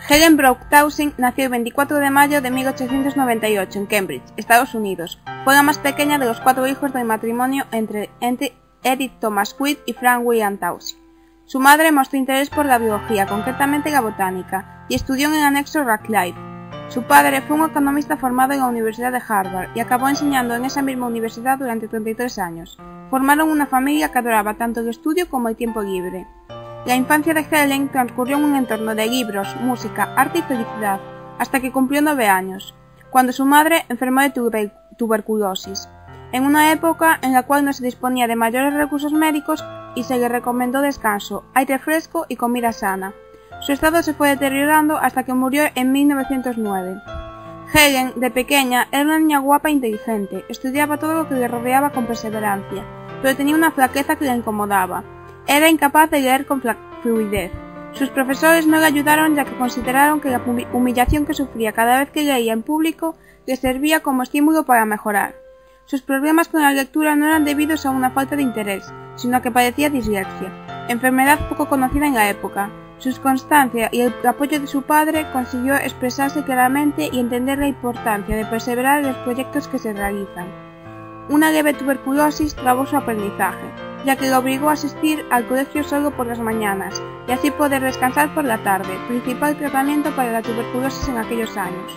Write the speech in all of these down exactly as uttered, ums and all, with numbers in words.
Helen Brooke Townsend nació el veinticuatro de mayo de mil ochocientos noventa y ocho en Cambridge, Estados Unidos. Fue la más pequeña de los cuatro hijos del matrimonio entre Edith Thomas Witt y Frank William Townsend. Su madre mostró interés por la biología, concretamente la botánica, y estudió en el anexo Radcliffe. Su padre fue un economista formado en la Universidad de Harvard y acabó enseñando en esa misma universidad durante treinta y tres años. Formaron una familia que adoraba tanto el estudio como el tiempo libre. La infancia de Helen transcurrió en un entorno de libros, música, arte y felicidad, hasta que cumplió nueve años, cuando su madre enfermó de tuber tuberculosis, en una época en la cual no se disponía de mayores recursos médicos y se le recomendó descanso, aire fresco y comida sana. Su estado se fue deteriorando hasta que murió en mil novecientos nueve. Helen, de pequeña, era una niña guapa e inteligente, estudiaba todo lo que le rodeaba con perseverancia, pero tenía una flaqueza que le incomodaba. Era incapaz de leer con fluidez. Sus profesores no le ayudaron ya que consideraron que la humillación que sufría cada vez que leía en público le servía como estímulo para mejorar. Sus problemas con la lectura no eran debidos a una falta de interés, sino a que padecía dislexia, enfermedad poco conocida en la época. Su constancia y el apoyo de su padre consiguió expresarse claramente y entender la importancia de perseverar en los proyectos que se realizan. Una leve tuberculosis trabó su aprendizaje, ya que lo obligó a asistir al colegio solo por las mañanas y así poder descansar por la tarde, principal tratamiento para la tuberculosis en aquellos años.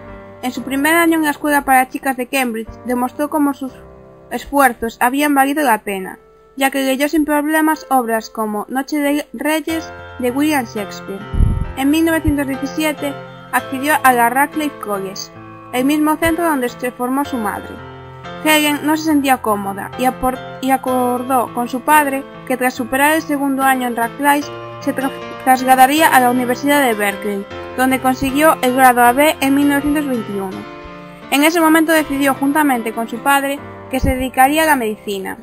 En su primer año en la escuela para chicas de Cambridge demostró cómo sus esfuerzos habían valido la pena, ya que leyó sin problemas obras como Noche de Reyes de William Shakespeare. En mil novecientos diecisiete accedió a la Radcliffe College, el mismo centro donde se formó su madre. Helen no se sentía cómoda y, y acordó con su padre que tras superar el segundo año en Radcliffe se tra trasladaría a la Universidad de Berkeley, donde consiguió el grado A B en mil novecientos veintiuno. En ese momento decidió juntamente con su padre que se dedicaría a la medicina.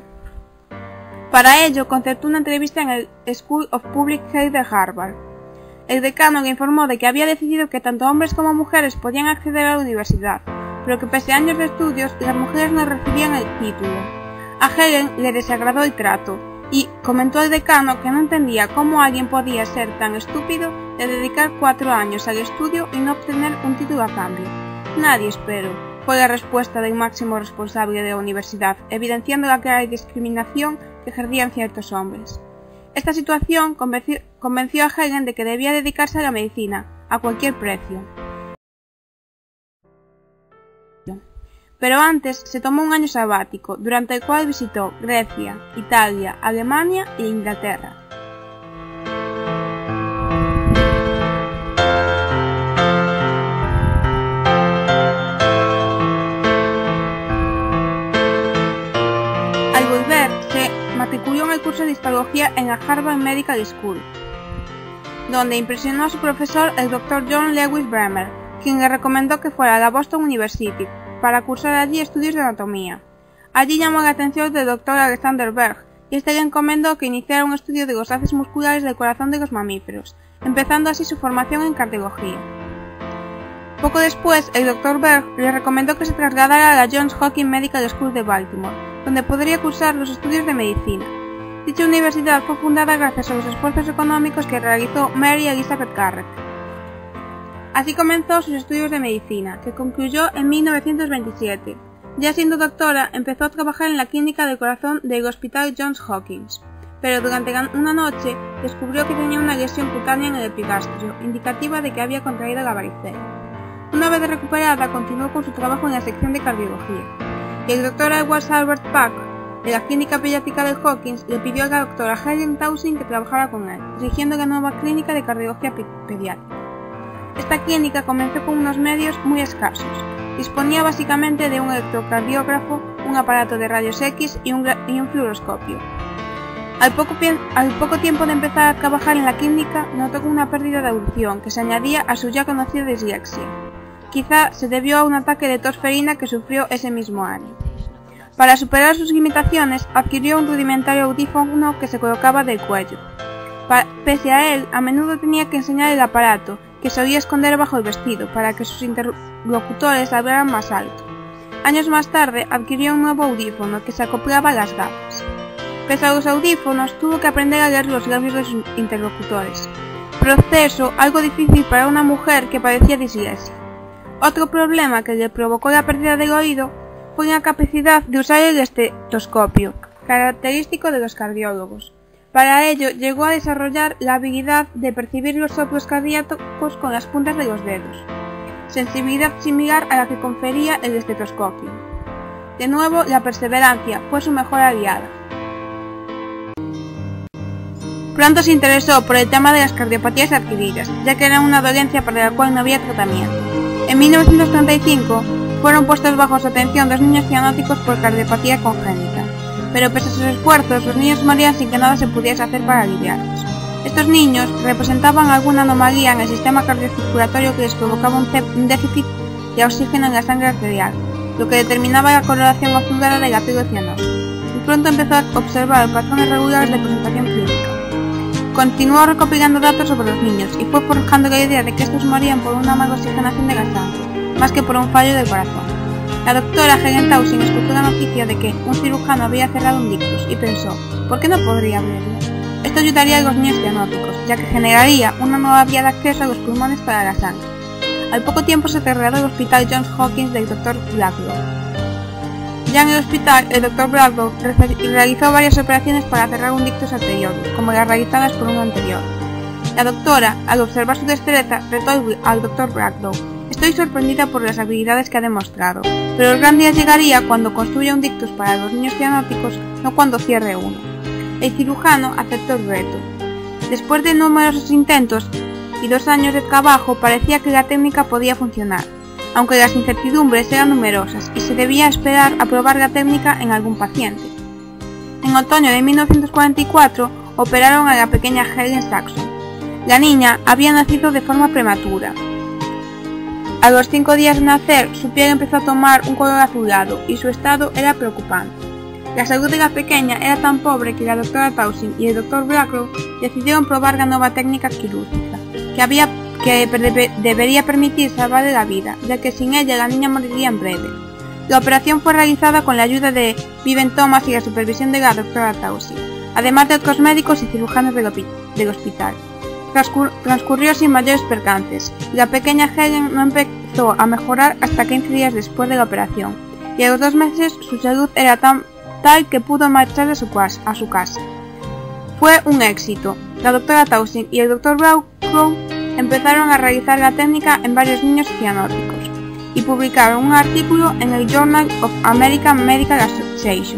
Para ello concertó una entrevista en el School of Public Health de Harvard. El decano le informó de que había decidido que tanto hombres como mujeres podían acceder a la universidad, pero que pese a años de estudios, las mujeres no recibían el título. A Helen le desagradó el trato, y comentó al decano que no entendía cómo alguien podía ser tan estúpido de dedicar cuatro años al estudio y no obtener un título a cambio. Nadie, espero, fue la respuesta del máximo responsable de la universidad, evidenciando la clara discriminación que ejercían ciertos hombres. Esta situación convenció, convenció a Helen de que debía dedicarse a la medicina, a cualquier precio. Pero antes se tomó un año sabático, durante el cual visitó Grecia, Italia, Alemania e Inglaterra. Al volver, se matriculó en el curso de histología en la Harvard Medical School, donde impresionó a su profesor, el doctor John Lewis Bremer, quien le recomendó que fuera a la Boston University para cursar allí estudios de anatomía. Allí llamó la atención del doctor Alexander Berg, y este le encomendó que iniciara un estudio de los haces musculares del corazón de los mamíferos, empezando así su formación en cardiología. Poco después, el doctor Berg le recomendó que se trasladara a la Johns Hopkins Medical School de Baltimore, donde podría cursar los estudios de medicina. Dicha universidad fue fundada gracias a los esfuerzos económicos que realizó Mary Elizabeth Garrett. Así comenzó sus estudios de medicina, que concluyó en mil novecientos veintisiete. Ya siendo doctora, empezó a trabajar en la clínica del corazón del Hospital Johns Hopkins, pero durante una noche descubrió que tenía una lesión cutánea en el epigastrio, indicativa de que había contraído la varicela. Una vez recuperada, continuó con su trabajo en la sección de cardiología, y el doctor Edward Albert Pack, de la clínica pediátrica de Hopkins, le pidió a la doctora Helen Townsend que trabajara con él, dirigiendo la nueva clínica de cardiología pediátrica. Esta clínica comenzó con unos medios muy escasos. Disponía básicamente de un electrocardiógrafo, un aparato de rayos X y un, y un fluoroscopio. Al poco, al poco tiempo de empezar a trabajar en la clínica, notó una pérdida de audición que se añadía a su ya conocida dislexia. Quizá se debió a un ataque de tos ferina que sufrió ese mismo año. Para superar sus limitaciones, adquirió un rudimentario audífono que se colocaba del cuello. Pa pese a él, a menudo tenía que enseñar el aparato, que solía esconder bajo el vestido para que sus interlocutores hablaran más alto. Años más tarde adquirió un nuevo audífono que se acoplaba a las gafas. Pese a los audífonos, tuvo que aprender a leer los labios de sus interlocutores. proceso algo difícil para una mujer que padecía dislexia. Otro problema que le provocó la pérdida del oído fue la capacidad de usar el estetoscopio, característico de los cardiólogos. Para ello, llegó a desarrollar la habilidad de percibir los soplos cardíacos con las puntas de los dedos, sensibilidad similar a la que confería el estetoscopio. De nuevo, la perseverancia fue su mejor aliada. Pronto se interesó por el tema de las cardiopatías adquiridas, ya que era una dolencia para la cual no había tratamiento. En mil novecientos treinta y cinco fueron puestos bajo su atención dos niños cianóticos por cardiopatía congénita, pero pese a sus esfuerzos, los niños morían sin que nada se pudiese hacer para aliviarlos. Estos niños representaban alguna anomalía en el sistema cardiocirculatorio que les provocaba un déficit de oxígeno en la sangre arterial, lo que determinaba la coloración oscura del ácido cianoso, y pronto empezó a observar patrones regulares de presentación clínica. Continuó recopilando datos sobre los niños y fue forjando la idea de que estos morían por una mala oxigenación de la sangre, más que por un fallo del corazón. La doctora Helen Townsend escuchó la noticia de que un cirujano había cerrado un ictus y pensó, ¿por qué no podría abrirlo? Esto ayudaría a los niños cianóticos, ya que generaría una nueva vía de acceso a los pulmones para la sangre. Al poco tiempo se trasladó al hospital Johns Hopkins del doctor Blacklow. Ya en el hospital, el doctor Blacklow realizó varias operaciones para cerrar un ictus arterioso, como las realizadas por uno anterior. La doctora, al observar su destreza, retó al doctor Blacklow: «Estoy sorprendida por las habilidades que ha demostrado, pero el gran día llegaría cuando construya un ictus para los niños cianóticos, no cuando cierre uno». El cirujano aceptó el reto. Después de numerosos intentos y dos años de trabajo, parecía que la técnica podía funcionar, aunque las incertidumbres eran numerosas y se debía esperar a probar la técnica en algún paciente. En otoño de mil novecientos cuarenta y cuatro operaron a la pequeña Helen Saxon. La niña había nacido de forma prematura. A los cinco días de nacer, su piel empezó a tomar un color azulado y su estado era preocupante. La salud de la pequeña era tan pobre que la doctora Townsend y el doctor Blacklow decidieron probar la nueva técnica quirúrgica, que había que debe, debería permitir salvarle la vida, ya que sin ella la niña moriría en breve. La operación fue realizada con la ayuda de Vivian Thomas y la supervisión de la doctora Townsend, además de otros médicos y cirujanos del, del hospital. Transcur transcurrió sin mayores percances, y la pequeña Helen no empezó a mejorar hasta quince días después de la operación, y a los dos meses su salud era tan tal que pudo marchar a su, a su casa. Fue un éxito. La doctora Townsend y el doctor Blacklow empezaron a realizar la técnica en varios niños cianóticos y publicaron un artículo en el Journal of American Medical Association.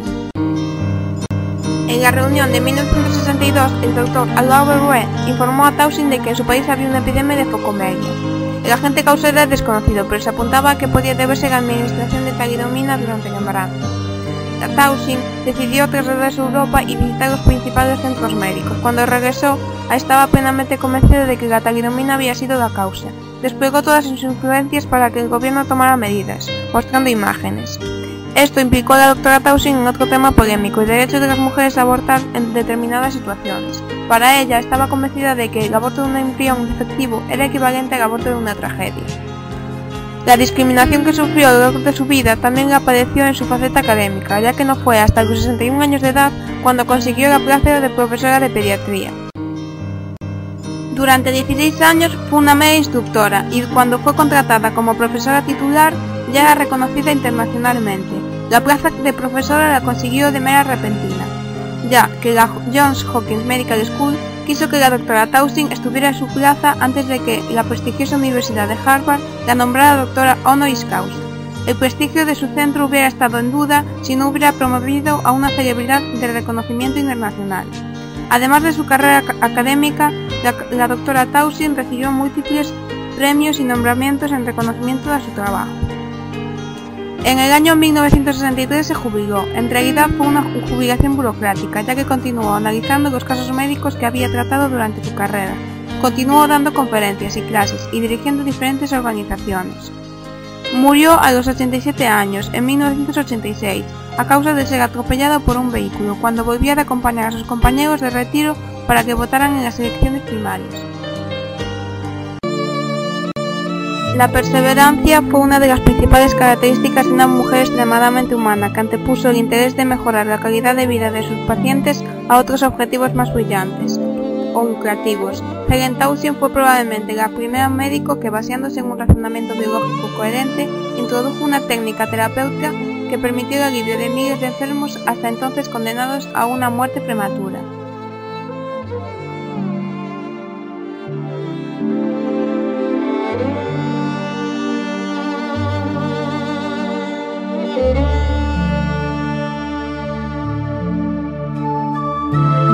En la reunión de mil novecientos sesenta y dos, el doctor Albert Reed informó a Townsend de que en su país había una epidemia de focomelia. El agente causal era desconocido, pero se apuntaba a que podía deberse a la administración de talidomida durante el embarazo. La Townsend decidió trasladarse a Europa y visitar los principales centros médicos. Cuando regresó, estaba plenamente convencido de que la talidomida había sido la causa. Desplegó todas sus influencias para que el gobierno tomara medidas, mostrando imágenes. Esto implicó a la doctora Townsend en otro tema polémico, el derecho de las mujeres a abortar en determinadas situaciones. Para ella, estaba convencida de que el aborto de un embrión defectivo era equivalente al aborto de una tragedia. La discriminación que sufrió a lo largo de su vida también la padeció en su faceta académica, ya que no fue hasta los sesenta y un años de edad cuando consiguió la plaza de profesora de pediatría. Durante dieciséis años fue una mera instructora y cuando fue contratada como profesora titular ya era reconocida internacionalmente. La plaza de profesora la consiguió de manera repentina, ya que la Johns Hopkins Medical School quiso que la doctora Townsend estuviera en su plaza antes de que la prestigiosa Universidad de Harvard la nombrara doctora honoris causa. El prestigio de su centro hubiera estado en duda si no hubiera promovido a una celebridad de reconocimiento internacional. Además de su carrera académica, la, la doctora Townsend recibió múltiples premios y nombramientos en reconocimiento de su trabajo. En el año mil novecientos sesenta y tres se jubiló. En realidad fue una jubilación burocrática, ya que continuó analizando los casos médicos que había tratado durante su carrera. Continuó dando conferencias y clases y dirigiendo diferentes organizaciones. Murió a los ochenta y siete años, en mil novecientos ochenta y seis, a causa de ser atropellado por un vehículo, cuando volvía de acompañar a sus compañeros de retiro para que votaran en las elecciones primarias. La perseverancia fue una de las principales características de una mujer extremadamente humana que antepuso el interés de mejorar la calidad de vida de sus pacientes a otros objetivos más brillantes. o lucrativos. Helen Townsend fue probablemente la primera médico que, basándose en un razonamiento biológico coherente, introdujo una técnica terapéutica que permitió el alivio de miles de enfermos hasta entonces condenados a una muerte prematura. Thank you.